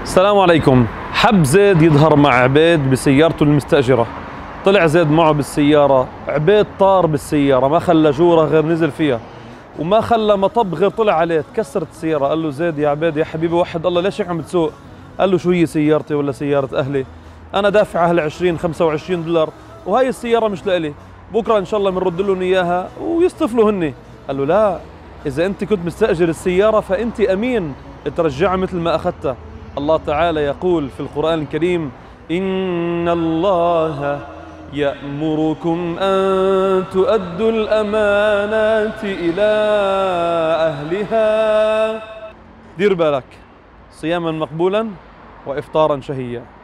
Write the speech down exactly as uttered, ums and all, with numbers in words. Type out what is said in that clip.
السلام عليكم. حب زيد يظهر مع عبيد بسيارته المستأجرة. طلع زيد معه بالسيارة، عبيد طار بالسيارة، ما خلى جورة غير نزل فيها، وما خلى مطب غير طلع عليه، تكسرت السيارة. قال له زيد يا عبيد يا حبيبي وحد الله ليش هيك عم بتسوق؟ قال له شو هي سيارتي ولا سيارة أهلي؟ أنا دافع أهل عشرين خمسة وعشرين دولار وهي السيارة مش لإلي، بكرة إن شاء الله بنرد لهم إياها ويصطفلوا هني. قال له لا، إذا أنت كنت مستأجر السيارة فأنت أمين ترجعها مثل ما أخذتها. الله تعالى يقول في القرآن الكريم: إن الله يأمركم أن تؤدوا الأمانات إلى أهلها. دير بالك، صياما مقبولا وإفطارا شهيا.